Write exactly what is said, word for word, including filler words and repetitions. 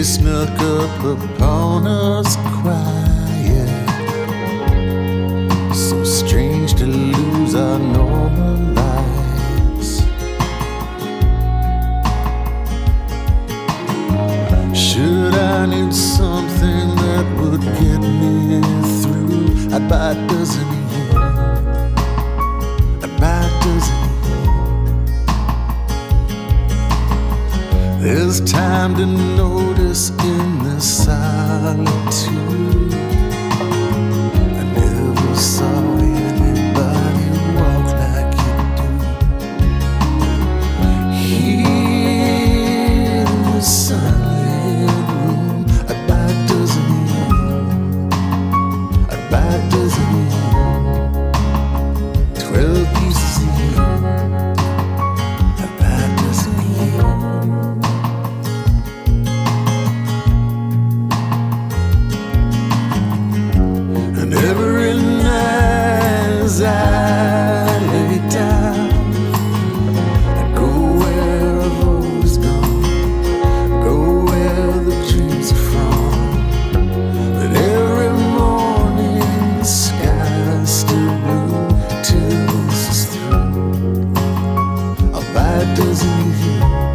snuck up upon us quiet, so strange to lose our normal lives. Should I need something that would get me through, I'd buy a dozen of you, I'd buy a dozen of you. There's time to notice in this solitude. I never saw anybody walk like you do. Here in the sunlit room, I'd buy a dozen of you, I'd buy a dozen of you, twelve pieces of you, I'd buy a dozen of you. Every night as I lay down, I go where I've always gone, go where the dreams are from. But every morning the sky's still blue till this is through. I'll buy a dozen of you,